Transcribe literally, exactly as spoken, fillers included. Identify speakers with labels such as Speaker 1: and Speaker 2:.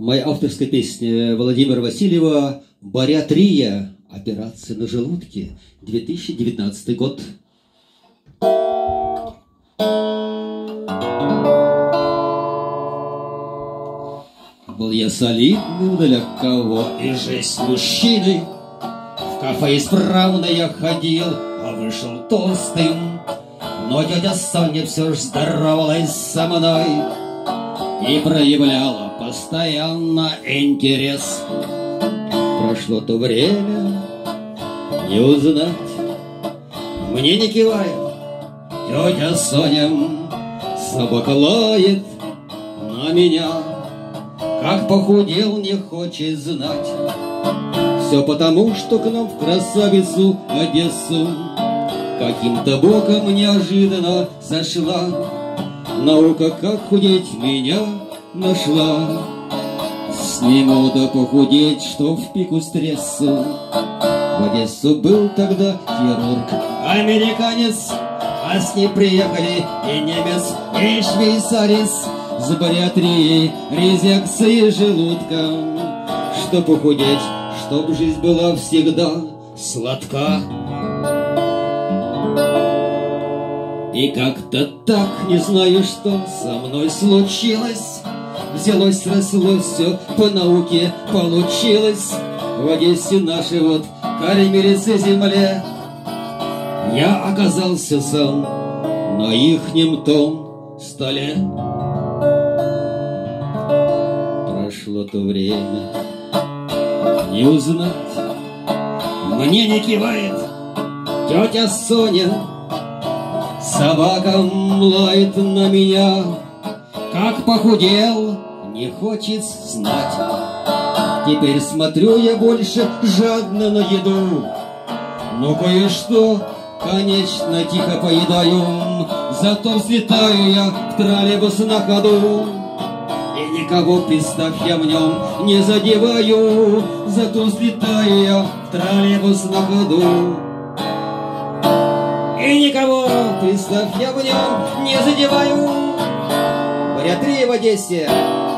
Speaker 1: Моя авторская песня Владимира Васильева «Бариатрия. Операция на желудке». две тысячи девятнадцатый год. Был я солидным для кого и жизнь мужчины. В кафе исправно я ходил, а вышел толстым. Но тетя Соня все ж здоровалась со мной и проявляла постоянно интерес. Прошло то время, не узнать, мне не кивает тетя Соня, собака лает на меня. Как похудел, не хочет знать. Все потому, что к нам в красавицу Одессу каким-то боком неожиданно зашла наука, как худеть, меня нашла. С ней мода похудеть, что в пику стрессу. В Одессу был тогда хирург американец, а с ней приехали и немец, и швейцарец с бариатрией, резекцией желудка. Чтоб похудеть, чтоб жизнь была всегда сладка. И как-то так, не знаю, что со мной случилось, взялось, срослось все, по науке получилось. В Одессе нашей вот кормилице земле я оказался сам на ихнем том столе. Прошло то время, не узнать, мне не кивает тетя Соня, собака лает на меня. Как похудел, не хочет знать. Теперь смотрю я больше жадно на еду, но кое-что, конечно, тихо поедаю. Зато взлетаю я в троллейбус на ходу, и никого, представь, я в нем не задеваю. Зато взлетаю я в троллейбус на ходу, и никого, представь, я в нем не задеваю. Бариатрия в Одессе.